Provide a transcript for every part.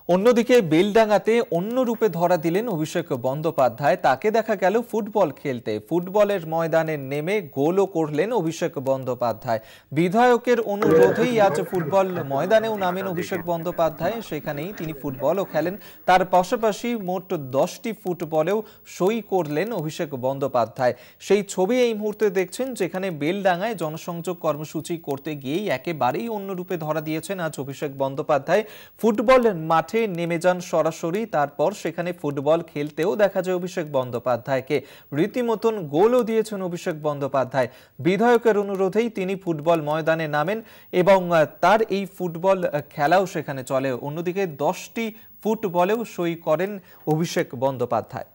অন্যদিকে বেলডাঙ্গাতে অন্য রূপে ধরা দিলেন অভিষেক বন্দ্যোপাধ্যায়। তাকে দেখা গেল ফুটবল খেলতে। ফুটবলের ময়দানে নেমে গোলও করলেন অভিষেক বন্দ্যোপাধ্যায়। বিধায়কের অনুরোধেই আজ ফুটবল ময়দানেও নামেন অভিষেক বন্দ্যোপাধ্যায়। সেখানেই তিনি ফুটবলও খেলেন। তার পাশাপাশি মোট 10টি ফুটবলেও সই করলেন অভিষেক বন্দ্যোপাধ্যায়। সেই ছবি এই মুহূর্তে দেখছেন, যেখানে বেলডাঙ্গায় জনসংযোগ কর্মসূচি করতে গিয়েই একেবারেই অন্য রূপে ধরা দিয়েছেন আজ অভিষেক বন্দ্যোপাধ্যায়। ফুটবল মাঠে নেমে যান সরাসরি, তারপর সেখানে ফুটবল খেলতেও দেখা যায় অভিষেক বন্দ্যোপাধ্যায়কে। রীতিমতন গোলও দিয়েছেন অভিষেক বন্দ্যোপাধ্যায়। বিধায়কের অনুরোধেই তিনি ফুটবল ময়দানে নামেন এবং তার এই ফুটবল খেলাও সেখানে চলে। অন্যদিকে 10টি ফুটবলেও সই করেন অভিষেক বন্দ্যোপাধ্যায়।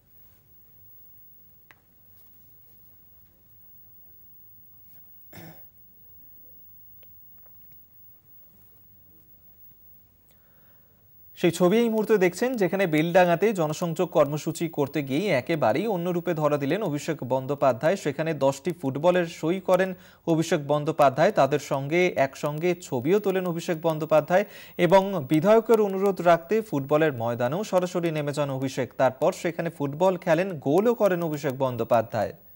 সেই ছবি এই মুহূর্তে দেখছেন, যেখানে বেলডাঙ্গাতে জনসংযোগ কর্মসূচি করতে গিয়ে একেবারেই অন্য রূপে ধরা দিলেন অভিষেক বন্দ্যোপাধ্যায়। সেখানে 10টি ফুটবলের সই করেন অভিষেক বন্দ্যোপাধ্যায়। তাদের সঙ্গে একসঙ্গে ছবিও তোলেন অভিষেক বন্দ্যোপাধ্যায় এবং বিধায়কের অনুরোধ রাখতে ফুটবলের ময়দানেও সরাসরি নেমে যান অভিষেক। তারপর সেখানে ফুটবল খেলেন, গোলও করেন অভিষেক বন্দ্যোপাধ্যায়।